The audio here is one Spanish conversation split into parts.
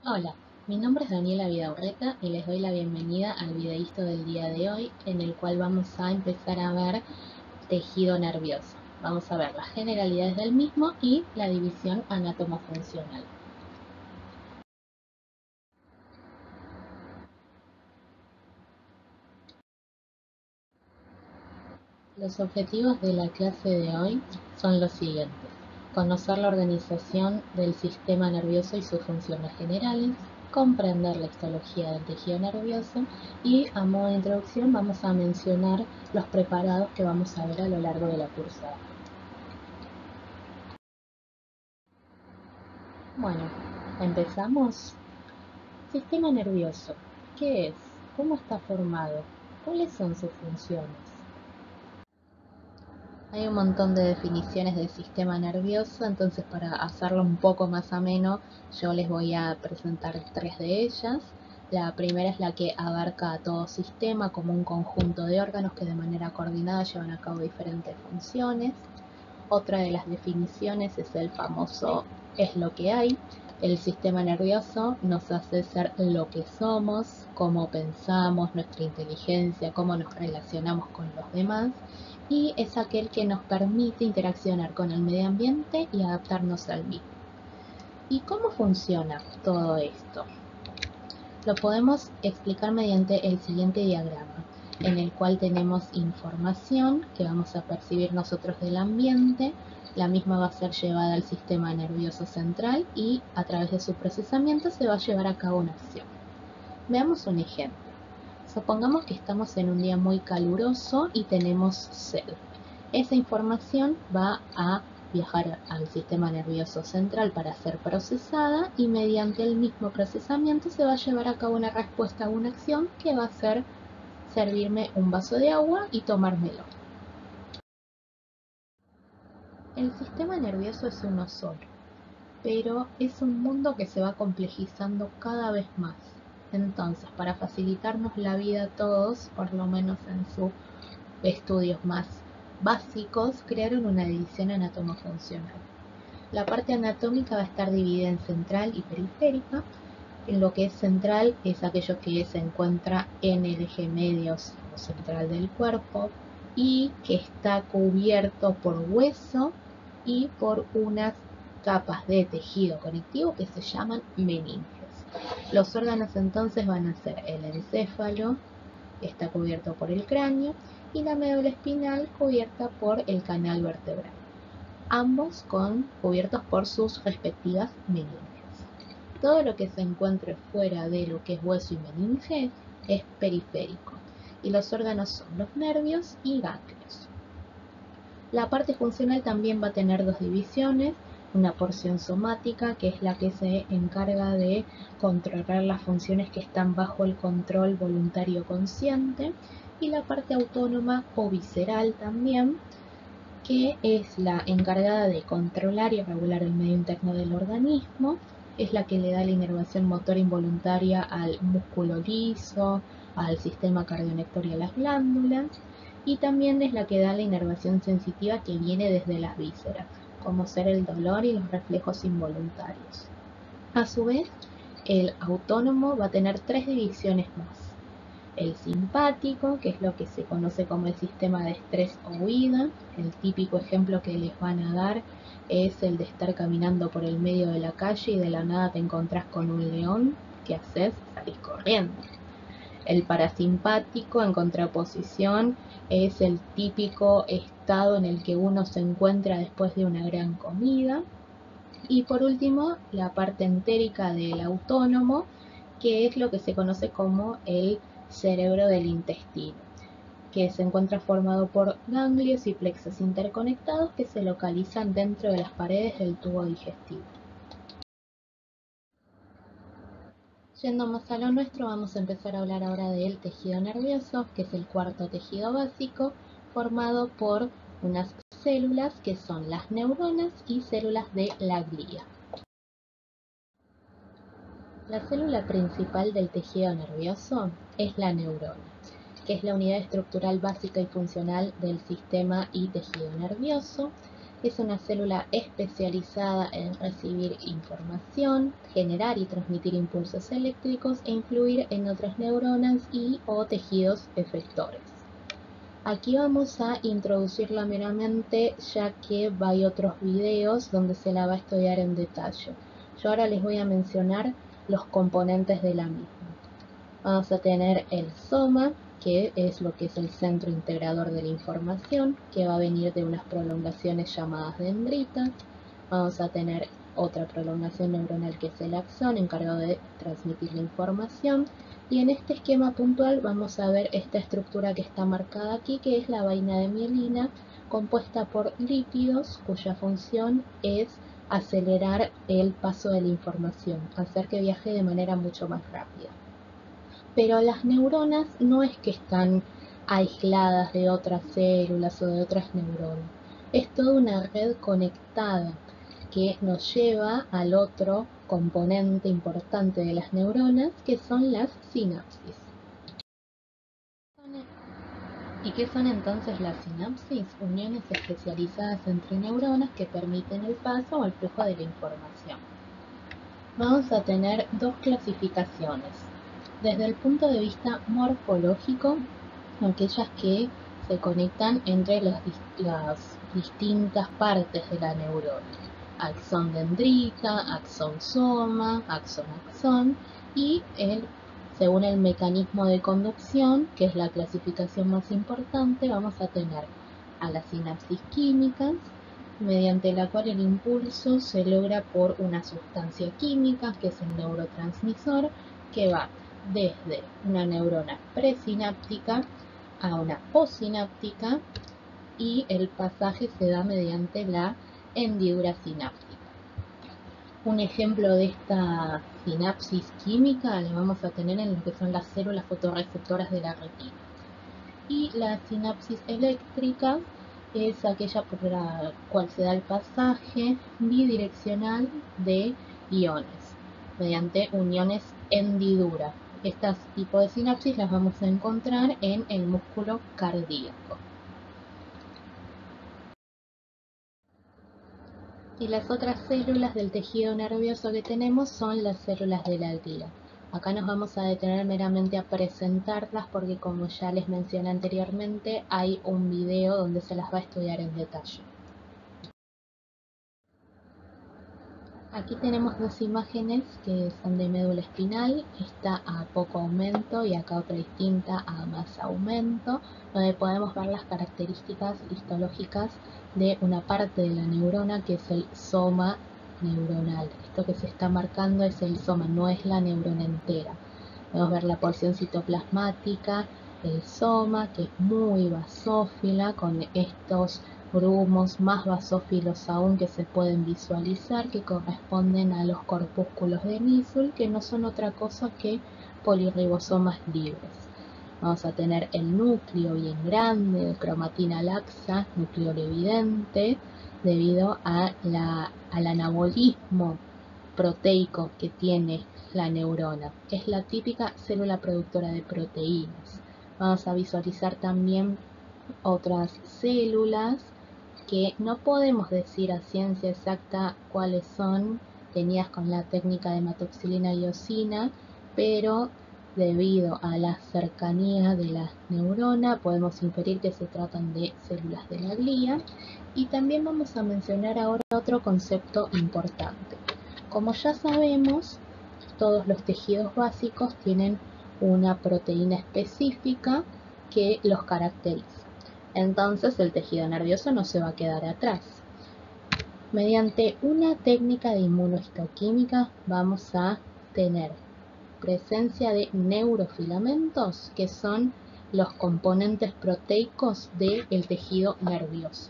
Hola, mi nombre es Daniela Vidaurreta y les doy la bienvenida al videísto del día de hoy en el cual vamos a empezar a ver tejido nervioso. Vamos a ver las generalidades del mismo y la división anatomofuncional. Los objetivos de la clase de hoy son los siguientes: conocer la organización del sistema nervioso y sus funciones generales, comprender la histología del tejido nervioso y, a modo de introducción, vamos a mencionar los preparados que vamos a ver a lo largo de la cursada. Bueno, empezamos. Sistema nervioso. ¿Qué es? ¿Cómo está formado? ¿Cuáles son sus funciones? Hay un montón de definiciones del sistema nervioso, entonces para hacerlo un poco más ameno, yo les voy a presentar tres de ellas. La primera es la que abarca a todo sistema como un conjunto de órganos que de manera coordinada llevan a cabo diferentes funciones. Otra de las definiciones es el famoso "es lo que hay". El sistema nervioso nos hace ser lo que somos, cómo pensamos, nuestra inteligencia, cómo nos relacionamos con los demás, y es aquel que nos permite interaccionar con el medio ambiente y adaptarnos al mismo. ¿Y cómo funciona todo esto? Lo podemos explicar mediante el siguiente diagrama, en el cual tenemos información que vamos a percibir nosotros del ambiente. La misma va a ser llevada al sistema nervioso central y a través de su procesamiento se va a llevar a cabo una acción. Veamos un ejemplo. Supongamos que estamos en un día muy caluroso y tenemos sed. Esa información va a viajar al sistema nervioso central para ser procesada y mediante el mismo procesamiento se va a llevar a cabo una respuesta a una acción que va a ser servirme un vaso de agua y tomármelo. El sistema nervioso es uno solo, pero es un mundo que se va complejizando cada vez más. Entonces, para facilitarnos la vida a todos, por lo menos en sus estudios más básicos, crearon una división anatomofuncional. La parte anatómica va a estar dividida en central y periférica. En lo que es central es aquello que se encuentra en el eje medio o central del cuerpo y que está cubierto por hueso y por unas capas de tejido conectivo que se llaman meninges. Los órganos entonces van a ser el encéfalo, está cubierto por el cráneo, y la médula espinal cubierta por el canal vertebral, ambos cubiertos por sus respectivas meninges. Todo lo que se encuentre fuera de lo que es hueso y meninge es periférico, y los órganos son los nervios y ganglios. La parte funcional también va a tener dos divisiones: una porción somática, que es la que se encarga de controlar las funciones que están bajo el control voluntario consciente, y la parte autónoma o visceral también, que es la encargada de controlar y regular el medio interno del organismo. Es la que le da la inervación motora involuntaria al músculo liso, al sistema cardionector y a las glándulas, y también es la que da la inervación sensitiva que viene desde las vísceras, como ser el dolor y los reflejos involuntarios. A su vez, el autónomo va a tener tres divisiones más: el simpático, que es lo que se conoce como el sistema de estrés o huida. El típico ejemplo que les van a dar es el de estar caminando por el medio de la calle y de la nada te encontrás con un león. ¿Qué haces? Salís corriendo. El parasimpático, en contraposición, es el típico estado en el que uno se encuentra después de una gran comida. Y por último, la parte entérica del autónomo, que es lo que se conoce como el cerebro del intestino, que se encuentra formado por ganglios y plexos interconectados que se localizan dentro de las paredes del tubo digestivo. Yendo más a lo nuestro, vamos a empezar a hablar ahora del tejido nervioso, que es el cuarto tejido básico, formado por unas células que son las neuronas y células de la glía. La célula principal del tejido nervioso es la neurona, que es la unidad estructural básica y funcional del sistema y tejido nervioso. Es una célula especializada en recibir información, generar y transmitir impulsos eléctricos e influir en otras neuronas y o tejidos efectores. Aquí vamos a introducirla meramente, ya que hay otros videos donde se la va a estudiar en detalle. Yo ahora les voy a mencionar los componentes de la misma. Vamos a tener el soma, que es lo que es el centro integrador de la información, que va a venir de unas prolongaciones llamadas dendritas. Vamos a tener otra prolongación neuronal que es el axón, encargado de transmitir la información. Y en este esquema puntual vamos a ver esta estructura que está marcada aquí, que es la vaina de mielina, compuesta por lípidos, cuya función es acelerar el paso de la información, hacer que viaje de manera mucho más rápida. Pero las neuronas no es que están aisladas de otras células o de otras neuronas. Es toda una red conectada que nos lleva al otro componente importante de las neuronas, que son las sinapsis. ¿Y qué son entonces las sinapsis? Uniones especializadas entre neuronas que permiten el paso o el flujo de la información. Vamos a tener dos clasificaciones. Desde el punto de vista morfológico, aquellas que se conectan entre las distintas partes de la neurona. Axón dendrita, axón soma, axón axón, y según el mecanismo de conducción, que es la clasificación más importante, vamos a tener a las sinapsis químicas, mediante la cual el impulso se logra por una sustancia química, que es el neurotransmisor, que va desde una neurona presináptica a una postsináptica, y el pasaje se da mediante la hendidura sináptica. Un ejemplo de esta sinapsis química la vamos a tener en lo que son las células fotorreceptoras de la retina. Y la sinapsis eléctrica es aquella por la cual se da el pasaje bidireccional de iones mediante uniones hendidura. Estos tipos de sinapsis las vamos a encontrar en el músculo cardíaco. Y las otras células del tejido nervioso que tenemos son las células de la glía. Acá nos vamos a detener meramente a presentarlas porque, como ya les mencioné anteriormente, hay un video donde se las va a estudiar en detalle. Aquí tenemos dos imágenes que son de médula espinal, esta a poco aumento y acá otra distinta a más aumento, donde podemos ver las características histológicas de una parte de la neurona, que es el soma neuronal. Esto que se está marcando es el soma, no es la neurona entera. Podemos ver la porción citoplasmática, el soma, que es muy basófila, con estos grumos más basófilos aún que se pueden visualizar, que corresponden a los corpúsculos de Nisl, que no son otra cosa que polirribosomas libres. Vamos a tener el núcleo bien grande, de cromatina laxa, núcleo evidente, debido al anabolismo proteico que tiene la neurona. Es la típica célula productora de proteínas. Vamos a visualizar también otras células que no podemos decir a ciencia exacta cuáles son, tenidas con la técnica de hematoxilina y eosina, pero debido a la cercanía de la neurona podemos inferir que se tratan de células de la glía. Y también vamos a mencionar ahora otro concepto importante. Como ya sabemos, todos los tejidos básicos tienen una proteína específica que los caracteriza. Entonces el tejido nervioso no se va a quedar atrás. Mediante una técnica de inmunohistoquímica vamos a tener presencia de neurofilamentos, que son los componentes proteicos del tejido nervioso.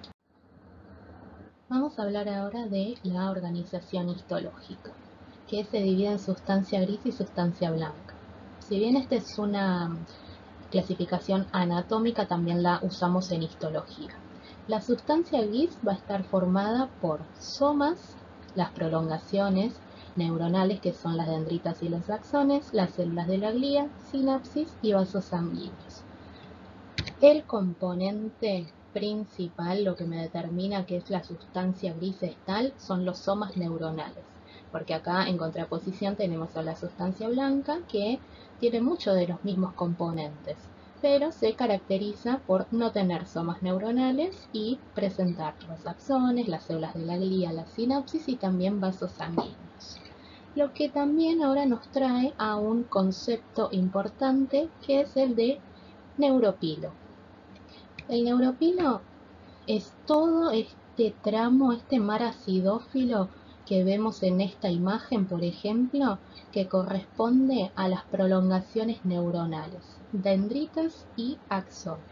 Vamos a hablar ahora de la organización histológica, que se divide en sustancia gris y sustancia blanca. Si bien esta es una clasificación anatómica, también la usamos en histología. La sustancia gris va a estar formada por somas, las prolongaciones neuronales, que son las dendritas y los axones, las células de la glía, sinapsis y vasos sanguíneos. El componente principal, lo que me determina que es la sustancia gris es tal, son los somas neuronales. Porque acá en contraposición tenemos a la sustancia blanca que tiene muchos de los mismos componentes, pero se caracteriza por no tener somas neuronales y presentar los axones, las células de la glía, la sinapsis y también vasos sanguíneos. Lo que también ahora nos trae a un concepto importante que es el de neuropilo. El neuropilo es todo este tramo, este mar acidófilo que vemos en esta imagen, por ejemplo, que corresponde a las prolongaciones neuronales, dendritas y axones.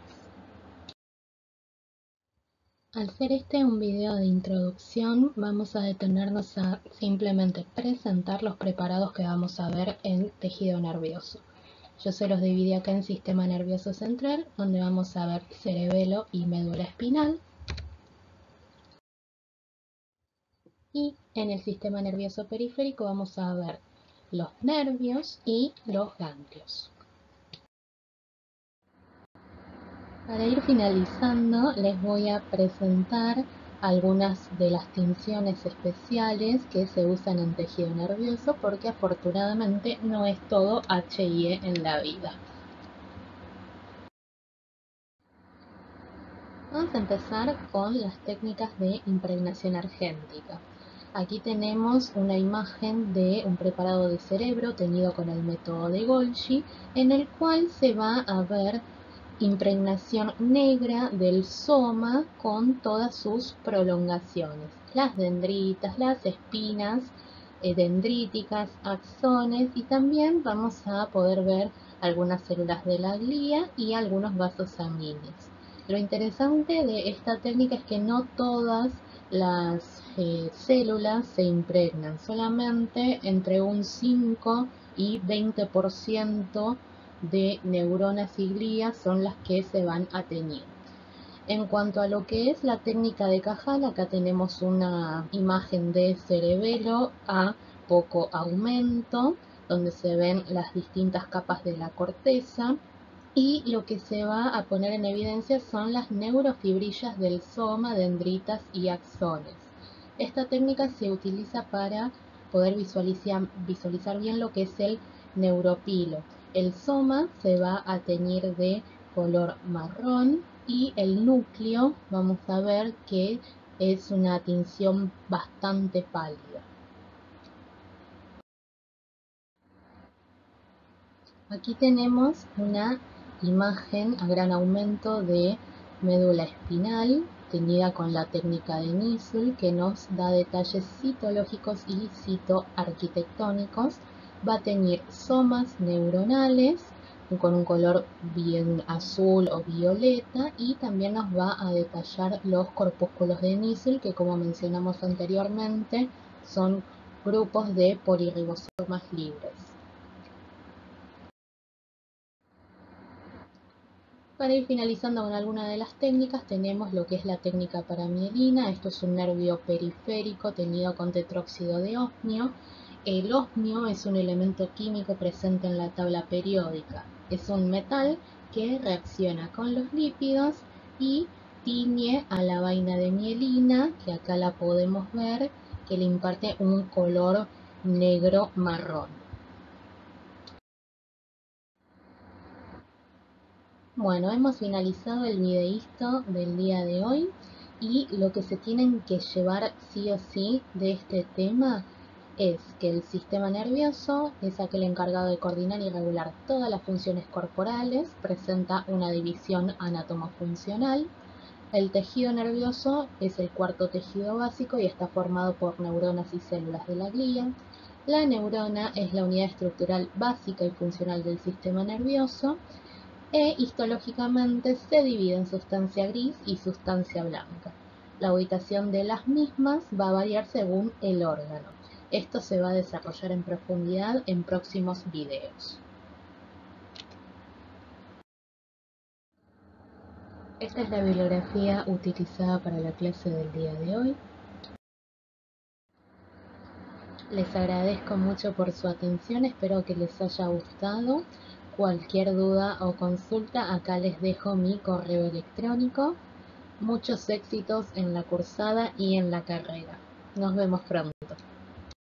Al ser este un video de introducción, vamos a detenernos a simplemente presentar los preparados que vamos a ver en tejido nervioso. Yo se los dividí acá en sistema nervioso central, donde vamos a ver cerebelo y médula espinal. Y en el sistema nervioso periférico vamos a ver los nervios y los ganglios. Para ir finalizando, les voy a presentar algunas de las tinciones especiales que se usan en tejido nervioso, porque afortunadamente no es todo H y E en la vida. Vamos a empezar con las técnicas de impregnación argéntica. Aquí tenemos una imagen de un preparado de cerebro teñido con el método de Golgi, en el cual se va a ver impregnación negra del soma con todas sus prolongaciones, las dendritas, las espinas dendríticas, axones, y también vamos a poder ver algunas células de la glía y algunos vasos sanguíneos. Lo interesante de esta técnica es que no todas las células se impregnan, solamente entre un 5 y 20% de neuronas y glías son las que se van a teñir. En cuanto a lo que es la técnica de Cajal, acá tenemos una imagen de cerebelo a poco aumento, donde se ven las distintas capas de la corteza, y lo que se va a poner en evidencia son las neurofibrillas del soma, dendritas y axones. Esta técnica se utiliza para poder visualizar bien lo que es el neuropilo. El soma se va a teñir de color marrón y el núcleo vamos a ver que es una tinción bastante pálida. Aquí tenemos una imagen a gran aumento de médula espinal teñida con la técnica de Nissl, que nos da detalles citológicos y citoarquitectónicos. Va a teñir somas neuronales con un color bien azul o violeta, y también nos va a detallar los corpúsculos de Nissl, que como mencionamos anteriormente son grupos de poliribosomas libres. Para ir finalizando con alguna de las técnicas, tenemos lo que es la técnica para mielina. Esto es un nervio periférico teñido con tetróxido de osmio. El osmio es un elemento químico presente en la tabla periódica. Es un metal que reacciona con los lípidos y tiñe a la vaina de mielina, que acá la podemos ver, que le imparte un color negro-marrón. Bueno, hemos finalizado el videíto del día de hoy, y lo que se tienen que llevar sí o sí de este tema es que el sistema nervioso es aquel encargado de coordinar y regular todas las funciones corporales, presenta una división anatomofuncional. El tejido nervioso es el cuarto tejido básico y está formado por neuronas y células de la glía. La neurona es la unidad estructural básica y funcional del sistema nervioso, e histológicamente se divide en sustancia gris y sustancia blanca. La ubicación de las mismas va a variar según el órgano. Esto se va a desarrollar en profundidad en próximos videos. Esta es la bibliografía utilizada para la clase del día de hoy. Les agradezco mucho por su atención, espero que les haya gustado. Cualquier duda o consulta, acá les dejo mi correo electrónico. muchos éxitos en la cursada y en la carrera. Nos vemos pronto.